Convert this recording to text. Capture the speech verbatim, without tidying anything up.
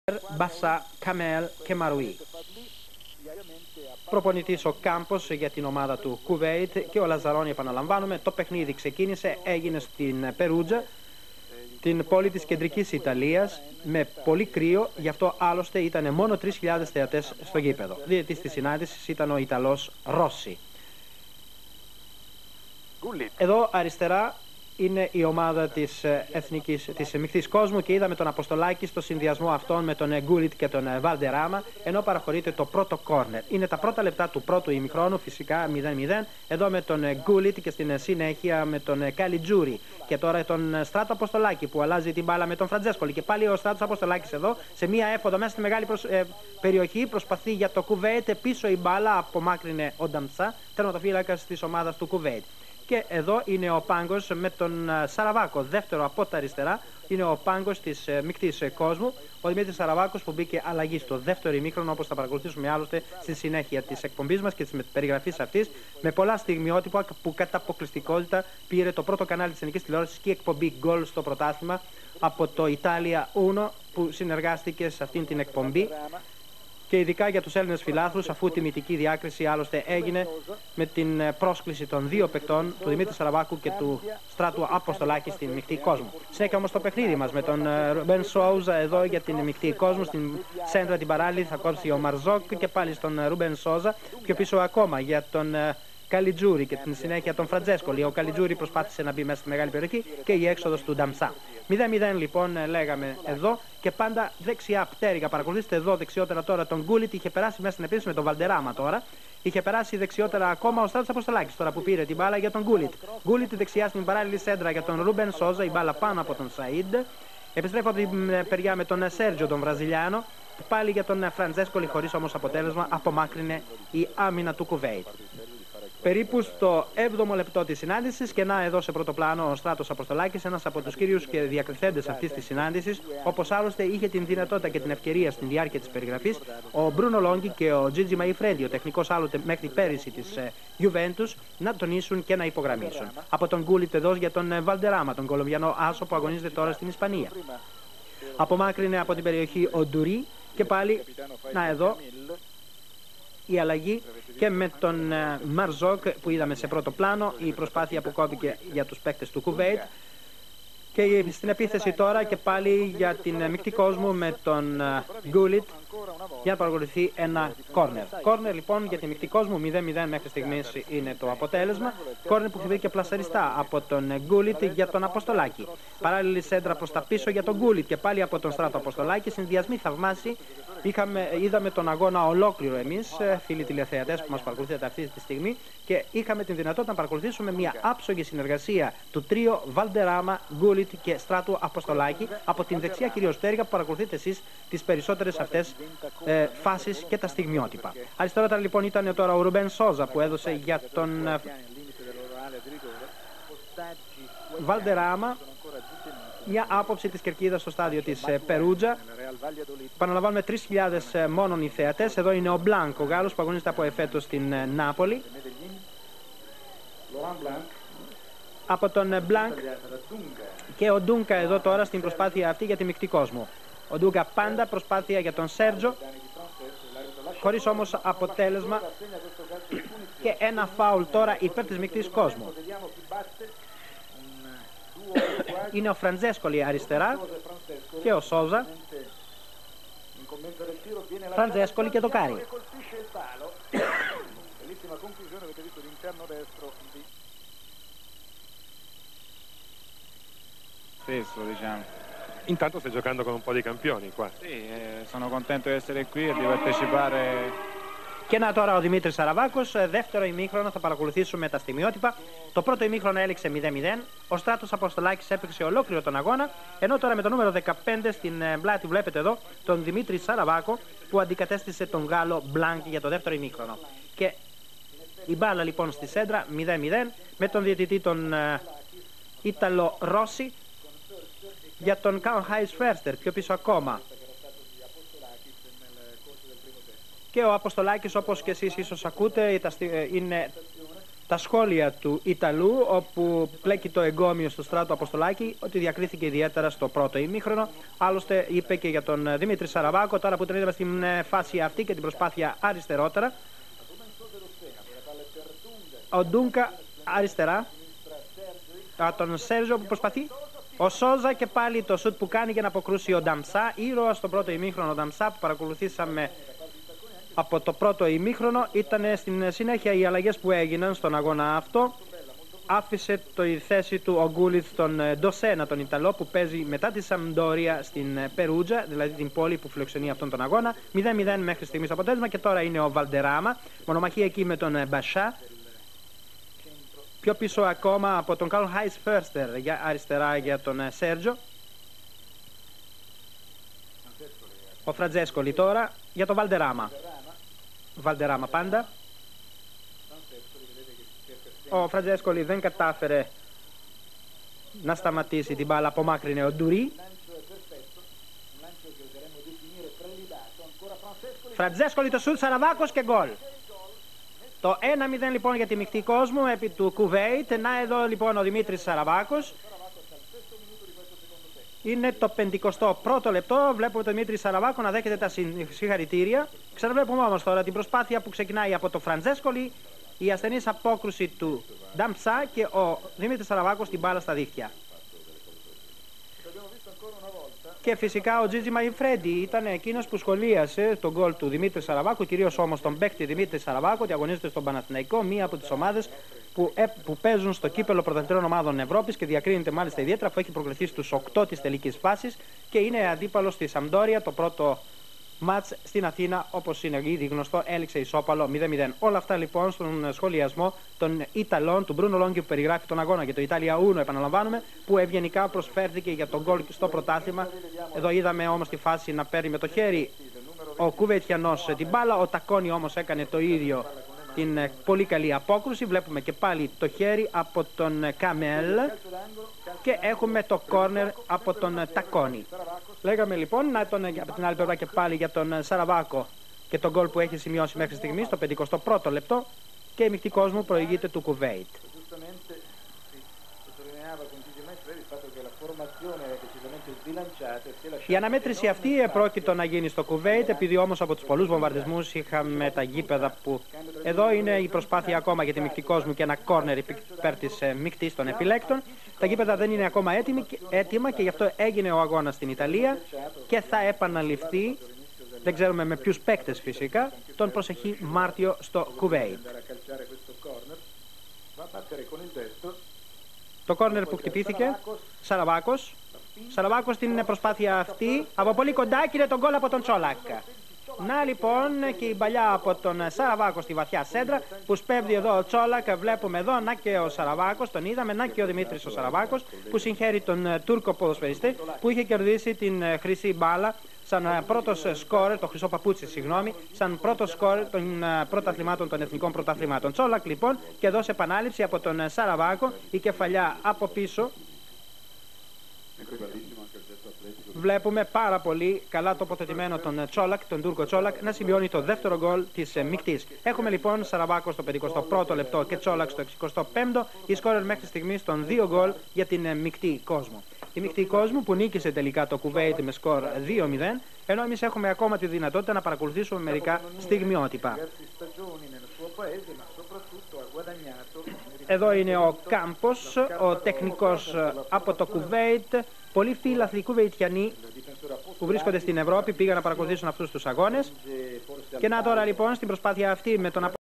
Μπασά, Καμέλ και Μαρουί. Προπονητής ο Κάμπος για την ομάδα του Κουβέιτ και ο Λαζαρόνι, επαναλαμβάνουμε. Το παιχνίδι ξεκίνησε, έγινε στην Περούτζα, την πόλη της κεντρικής Ιταλίας, με πολύ κρύο, γι' αυτό άλλωστε ήταν μόνο τρεις χιλιάδες θεατές στο γήπεδο. Διαιτητής της συνάντησης ήταν ο Ιταλός Ρώση. Εδώ αριστερά είναι η ομάδα της εθνικής, της μειχτής κόσμου και είδαμε τον Αποστολάκη στο συνδυασμό αυτών με τον Γκούλιτ και τον Βαλντεράμα, ενώ παραχωρείται το πρώτο κόρνερ. Είναι τα πρώτα λεπτά του πρώτου ημιχρόνου, φυσικά μηδέν μηδέν, εδώ με τον Γκούλιτ και στην συνέχεια με τον Καλιτζούρι. Και τώρα τον Στράτο Αποστολάκη που αλλάζει την μπάλα με τον Φραντζέσκολη. Και πάλι ο Στράτος Αποστολάκης εδώ σε μία έφοδο μέσα στη μεγάλη προσ... ε, περιοχή προσπαθεί για το Κουβέιτ. Πίσω η μπάλα απομάκρυνε ο Νταμψά, τερματοφύλακας της ομάδας του Κουβέιτ. Και εδώ είναι ο Πάγκος με τον Σαραβάκο, δεύτερο από τα αριστερά. Είναι ο Πάγκος της ε, μεικτής ε, κόσμου, ο Δημήτρης Σαραβάκος, που μπήκε αλλαγή στο δεύτερο ημίχρονο, όπως θα παρακολουθήσουμε άλλωστε στη συνέχεια της εκπομπής μας και της περιγραφής αυτής, με πολλά στιγμιότυπα που κατά αποκλειστικότητα πήρε το πρώτο κανάλι της ελληνικής τηλεόρασης και η εκπομπή Γκολ στο πρωτάθλημα από το Italia Uno, που συνεργάστηκε σε αυτήν την εκπομπή. Και ειδικά για τους Έλληνες φιλάθλους, αφού τη μυθική διάκριση άλλωστε έγινε με την πρόσκληση των δύο παικτών, του Δημήτρη Σαραβάκου και του Στράτου Αποστολάκη, στην μεικτή κόσμο. Συνέχεια όμως το παιχνίδι μας με τον Ρουμπέν Σόουζα εδώ για την μεικτή κόσμο. Στην σέντρα την παράλληλη θα κόψει ο Μαρζόκ και πάλι στον Ρουμπέν Σόουζα. Πιο πίσω ακόμα για τον Καλιτζούρι και την συνέχεια τον Φραντζέσκολη. Ο Καλιτζούρι προσπάθησε να μπει μέσα στη μεγάλη περιοχή και η έξοδος του Νταμψά. μηδέν μηδέν λοιπόν λέγαμε εδώ και πάντα δεξιά πτέρυγα. Παρακολουθήστε εδώ δεξιότερα τώρα τον Γκούλιτ. Είχε περάσει μέσα στην επίθεση με τον Βαλντεράμα τώρα. Είχε περάσει δεξιότερα ακόμα ο Στράτος Αποστολάκης τώρα που πήρε την μπάλα για τον Γκούλιτ. Γκούλιτ δεξιά στην παράλληλη σέντρα για τον Ρούμπεν Σόζα. Η μπάλα πάνω από τον Σαΐντ. Επιστρέφω από την περιά με τον Σέρτζιο τον Βραζιλιάνο. Πάλι για τον Φραντζέσκολη, χωρίς όμως αποτέλεσμα, απομάκρυνε η άμυνα του Κουβέιτ. Περίπου στο έβδομο λεπτό της συνάντησης, και να εδώ σε πρώτο πλάνο ο Στράτος Αποστολάκης, ένας από τους κύριους και διακριθέντες αυτής της συνάντησης, όπως άλλωστε είχε την δυνατότητα και την ευκαιρία στην διάρκεια της περιγραφής ο Μπρούνο Λόγκι και ο Τζίτζι Μαϊφρέντι, ο τεχνικός άλλοτε μέχρι πέρυσι της Γιουβέντους, να τονίσουν και να υπογραμμίσουν. Από τον Γκούλιτ εδώ για τον Βαλντεράμα, τον Κολομβιανό άσο που αγωνίζεται τώρα στην Ισπανία. Απομάκρυνε από την περιοχή ο Ντουρί και πάλι, να εδώ, η αλλαγή και με τον uh, Μαρζόκ που είδαμε σε πρώτο πλάνο, η προσπάθεια που κόπηκε για τους παίκτες του Κουβέιτ. Και στην επίθεση τώρα και πάλι για την uh, μεικτή κόσμο με τον Γκούλιτ uh, για να παρακολουθεί ένα κόρνερ. Κόρνερ λοιπόν για τη μεικτή κόσμο, μηδέν μηδέν μέχρι στιγμής είναι το αποτέλεσμα. Κόρνερ που βρήκε πλασαριστά από τον Γκούλιτ για τον Αποστολάκη. Παράλληλη σέντρα προς τα πίσω για τον Γκούλιτ και πάλι από τον Στράτο Αποστολάκη. Συνδυασμοί θαυμάσιοι. Είχαμε, είδαμε τον αγώνα ολόκληρο εμείς, φίλοι τηλεθεατές που μας παρακολουθείτε αυτή τη στιγμή, και είχαμε την δυνατότητα να παρακολουθήσουμε μια άψογη συνεργασία του τρίο Βαλντεράμα, Γκούλιτ και Στράτου Αποστολάκη, από την δεξιά κυρίως πτέρυγα που παρακολουθείτε εσείς τις περισσότερες αυτές ε, φάσεις και τα στιγμιότυπα. Αριστερότερα λοιπόν ήταν τώρα ο Ρουμπέν Σόζα που έδωσε για τον ε, Βαλντεράμα μια άποψη της κερκίδας στο στάδιο της ε, Περούτζα. Παναλαμβάνουμε τρεις χιλιάδες μόνον οι θεατές. Εδώ είναι ο Μπλάνκ, ο Γάλλος που αγωνίζεται από εφέτος στην ε, Νάπολη. Από τον Μπλάνκ και ο Ντούνκα εδώ τώρα στην προσπάθεια αυτή για τη μεικτή κόσμο. Ο Ντούνκα πάντα προσπάθεια για τον Σέρτζο, χωρίς όμως αποτέλεσμα, και ένα φάουλ τώρα υπέρ της μεικτής κόσμου. Είναι ο Φραντζέσκολη αριστερά και ο Σόζα. Φραντζέσκολη και Δοκάρι. Spesso, diciamo. Intanto stai giocando con un po' di campioni qua. Sì, eh, sono contento di essere qui e di partecipare. Και να τώρα ο Δημήτρης Σαραβάκος, δεύτερο ημίχρονο, θα παρακολουθήσουμε τα στιγμιότυπα. Το πρώτο ημίχρονο έληξε μηδέν μηδέν. Ο Στράτος Αποστολάκης έπαιξε ολόκληρο τον αγώνα. Ενώ τώρα με το νούμερο δεκαπέντε στην πλάτη βλέπετε εδώ τον Δημήτρη Σαραβάκο που αντικατέστησε τον Γάλλο Μπλάνκ για το δεύτερο ημίχρονο. Και η μπάλα λοιπόν στη σέντρα μηδέν μηδέν με τον διαιτητή τον Ιταλό Ρώση για τον Καρλ Χάινς Φέρστερ πιο πίσω ακόμα. Και ο Αποστολάκης, όπως και εσείς ίσως ακούτε, είναι τα σχόλια του Ιταλού, όπου πλέκει το εγκόμιο στο Στράτο Αποστολάκη, ότι διακρίθηκε ιδιαίτερα στο πρώτο ημίχρονο. Άλλωστε είπε και για τον Δημήτρη Σαραβάκο, τώρα που τον είδαμε στην φάση αυτή και την προσπάθεια αριστερότερα. Ο Ντούγκα αριστερά, από τον Σέρζο που προσπαθεί. Ο Σόζα και πάλι το σουτ που κάνει για να αποκρούσει ο Νταμψά. Ήρωα στο πρώτο ημίχρονο ο Νταμψά που παρακολουθήσαμε από το πρώτο ημίχρονο. Ήταν στην συνέχεια οι αλλαγές που έγιναν στον αγώνα αυτό. Άφησε το η θέση του ο Γκούλιτ τον Ντοσένα, τον Ιταλό, που παίζει μετά τη Σαμπντόρια στην Περούτζα, δηλαδή την πόλη που φιλοξενεί αυτόν τον αγώνα. μηδέν μηδέν μέχρι στιγμής αποτέλεσμα και τώρα είναι ο Βαλντεράμα. Μονομαχία εκεί με τον Μπασά. Πιο πίσω ακόμα από τον Καρλ Χάις Φέρστερ για αριστερά για τον Σέρτζο. Ο Φραντζέσκολη τώρα για τον Βαλντεράμα. Βαλντεράμα πάντα. Ο Φραντζέσκολη δεν κατάφερε να σταματήσει την μπάλα, απομάκρυνε ο Ντουρί. Φραντζέσκολη το σουτ, Σαραβάκος και γκολ. Το ένα μηδέν λοιπόν για τη μεικτή κόσμο επί του Κουβέιτ. Να εδώ λοιπόν ο Δημήτρης Σαραβάκος. Είναι το πενηκοστό πρώτο λεπτό. Βλέπουμε τον Δημήτρη Σαραβάκο να δέχεται τα συγχαρητήρια. Ξαναβλέπουμε όμως τώρα την προσπάθεια που ξεκινάει από το Φραντζέσκολη, η ασθενής απόκρουση του Νταμψά και ο Δημήτρης Σαραβάκος την μπάλα στα δίχτυα. Και φυσικά ο Τζίτζι Μαϊφρέντι ήταν εκείνος που σχολίασε τον γκολ του Δημήτρη Σαραβάκου, κυρίως όμως τον παίκτη Δημήτρη Σαραβάκου, ότι αγωνίζεται στον Παναθηναϊκό, μία από τις ομάδες που, ε, που παίζουν στο κύπελο πρωταθλητριών ομάδων Ευρώπης και διακρίνεται μάλιστα ιδιαίτερα, αφού έχει προκληθεί στους οκτώ της τελικής φάσης και είναι αντίπαλος στη Σαμπντόρια. Το πρώτο μάτς στην Αθήνα, όπως είναι ήδη γνωστό, έληξε ισόπαλο μηδέν μηδέν. Όλα αυτά λοιπόν στον σχολιασμό των Ιταλών, του Μπρούνο Λόγκι που περιγράφει τον αγώνα για το Ιταλία Ούνο, επαναλαμβάνουμε, που ευγενικά προσφέρθηκε για τον γκολ στο πρωτάθλημα. Εδώ είδαμε όμως τη φάση να παίρνει με το χέρι ο Κουβετιανός την μπάλα, ο Τακόνι όμως έκανε το ίδιο, την πολύ καλή απόκρουση. Βλέπουμε και πάλι το χέρι από τον Καμέλ και έχουμε το κόρνερ από τον Τακόνι. Λέγαμε λοιπόν να τον, από την άλλη πλευρά και πάλι για τον Σαραβάκο και τον γκολ που έχει σημειώσει μέχρι στιγμής το πενηκοστό πρώτο λεπτό και η μεικτή κόσμο προηγείται του Κουβέιτ. Η αναμέτρηση αυτή επρόκειτο να γίνει στο Κουβέιτ, επειδή όμως από τους πολλούς βομβαρδισμούς είχαμε τα γήπεδα που... Εδώ είναι η προσπάθεια ακόμα για τη μεικτή κόσμο και ένα κόρνερ υπέρ της μεικτής των επιλέκτων. Τα γήπεδα δεν είναι ακόμα έτοιμη, έτοιμα και γι' αυτό έγινε ο αγώνας στην Ιταλία και θα επαναληφθεί, δεν ξέρουμε με ποιους παίκτες φυσικά, τον προσεχή Μάρτιο στο Κουβέιτ. Το κόρνερ που χτυπήθηκε, Σαραβάκος. Σαραβάκος στην προσπάθεια αυτή, από πολύ κοντά κύριε τον γκολ από τον Τσόλακ. Να λοιπόν και η παλιά από τον Σαραβάκο στη βαθιά σέντρα που σπέβδει εδώ ο Τσόλακ. Βλέπουμε εδώ να και ο Σαραβάκος, τον είδαμε, να και ο Δημήτρης ο Σαραβάκος που συγχαίρει τον Τούρκο ποδοσφαιριστή που είχε κερδίσει την χρυσή μπάλα σαν πρώτος σκόρερ, το χρυσό παπούτσι, συγγνώμη, σαν πρώτος σκόρερ των πρωταθλημάτων, των εθνικών πρωταθλημάτων. Τσόλακ λοιπόν και εδώ σε επανάληψη από τον Σαραβάκο, η κεφαλιά από πίσω. Βλέπουμε πάρα πολύ καλά τοποθετημένο τον Τσόλακ, τον Τούρκο Τσόλακ, να σημειώνει το δεύτερο γκολ της μεικτής. Έχουμε λοιπόν Σαραβάκο στο πενηκοστό πρώτο λεπτό και Τσόλακ στο εξηκοστό πέμπτο, η σκόρερ μέχρι στιγμής των δύο γκολ για την μεικτή κόσμο. Η μεικτή κόσμο που νίκησε τελικά το Κουβέιτ με σκορ δύο μηδέν, ενώ εμείς έχουμε ακόμα τη δυνατότητα να παρακολουθήσουμε μερικά στιγμιότυπα. Εδώ είναι ο Κάμπος, ο τεχνικός από το Κουβέιτ. Πολλοί φίλαθλοι Κουβειτιανοί που βρίσκονται στην Ευρώπη πήγαν να παρακολουθήσουν αυτούς τους αγώνες. Και να τώρα λοιπόν στην προσπάθεια αυτή με τον